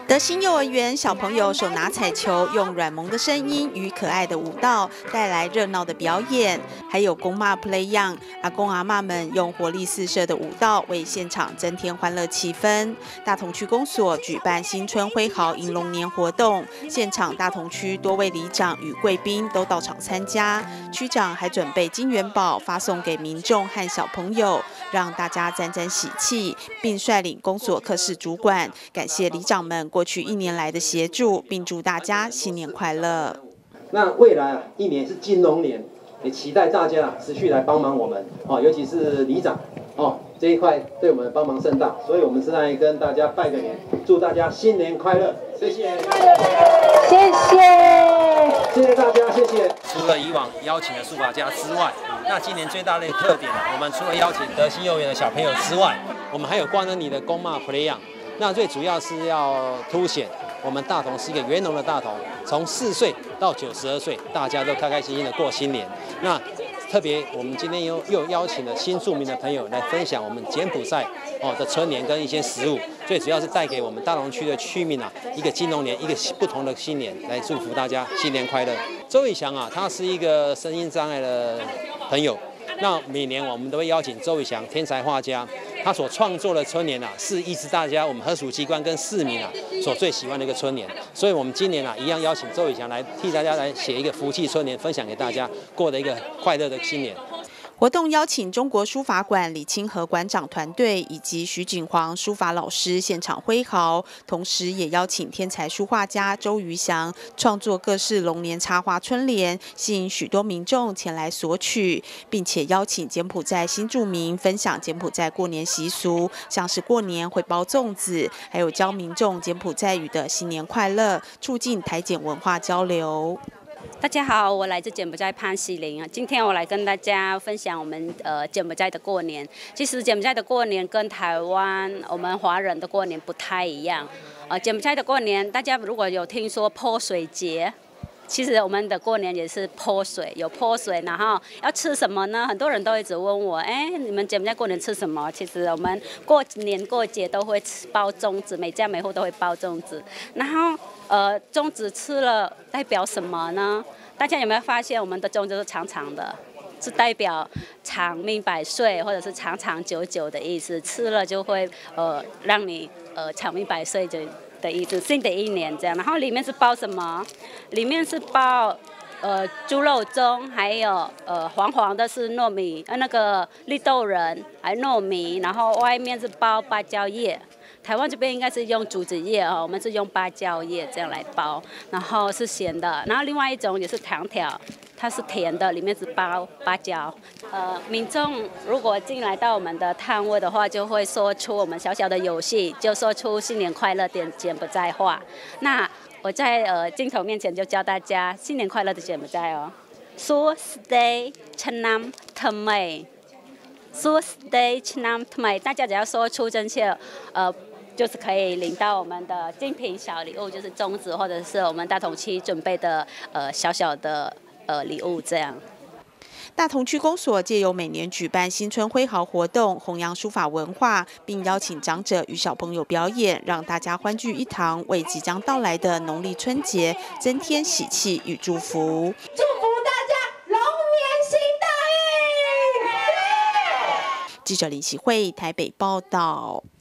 德兴幼儿园小朋友手拿彩球，用软萌的声音与可爱的舞蹈带来热闹的表演，还有公妈 play young， 阿公阿嬷们用活力四射的舞蹈为现场增添欢乐气氛。大同区公所举办新春挥毫迎龙年活动，现场大同区多位里长与贵宾都到场参加，区长还准备金元宝发送给民众和小朋友，让大家沾沾喜气，并率领公所科室主管感谢里长们过去1年来的协助，并祝大家新年快乐。 那未来1年是金龙年，也期待大家持续来帮忙我们尤其是里长这一块对我们帮忙甚大，所以我们现在跟大家拜个年，祝大家新年快乐，谢谢，谢谢大家，谢谢。 除了以往邀请的书法家之外，那今年最大的特点，我们除了邀请德兴幼儿园的小朋友之外，我们还有光能里的公妈 play young。那最主要是要凸显我们大同是一个圆融的大同，从4岁到92岁，大家都开开心心的过新年。那特别我们今天又邀请了新住民的朋友来分享我们柬埔寨的春年跟一些食物，最主要是带给我们大同区的区民一个金龙年，一个不同的新年，来祝福大家新年快乐。周以翔他是一个身心障碍的朋友，那每年我们都会邀请周以翔天才画家，他所创作的春年是一直大家我们核属机关跟市民所最喜欢的一个春年，所以我们今年一样邀请周以翔来替大家来写一个福气春年，分享给大家，过的一个快乐的新年。 活动邀请中国书法馆李清和馆长团队以及徐景煌书法老师现场挥毫，同时也邀请天才书画家周瑜翔创作各式龙年插花春联，吸引许多民众前来索取，并且邀请柬埔寨新住民分享柬埔寨过年习俗，像是过年会包粽子，还有教民众柬埔寨语的新年快乐，促进台柬文化交流。 大家好，我来自柬埔寨潘西林今天我来跟大家分享我们柬埔寨的过年。其实柬埔寨的过年跟台湾我们华人的过年不太一样。柬埔寨的过年，大家如果有听说泼水节，其实我们的过年也是泼水，有泼水，然后要吃什么呢？很多人都一直问我，你们柬埔寨过年吃什么？其实我们过年过节都会包粽子，每家每户都会包粽子。然后粽子吃了代表什么呢？大家有没有发现我们的粽子是长长的，是代表长命百岁或者是长长久久的意思，吃了就会让你长命百岁的意思，新的一年这样。然后里面是包什么？里面是包猪肉粽，还有黄黄的是糯米，那个绿豆仁，还有糯米，然后外面是包芭蕉叶。台湾这边应该是用竹子叶我们是用芭蕉叶这样来包，然后是咸的。然后另外一种也是糖条，它是甜的，里面是包芭蕉。民众如果进来到我们的摊位的话，就会说出我们小小的游戏，就说出新年快乐点柬埔寨话。那我在镜头面前就教大家新年快乐的柬埔寨Su stay chenam tmay Su stay chenam tmay， 大家只要说出正确就是可以领到我们的精品小礼物，就是粽子或者是我们大同区准备的小小的礼物这样。 大同区公所借由每年举办新春挥毫活动，弘扬书法文化，并邀请长者与小朋友表演，让大家欢聚一堂，为即将到来的农历春节增添喜气与祝福。 祝福大家龙年行大运！ 记者林喜慧台北报道。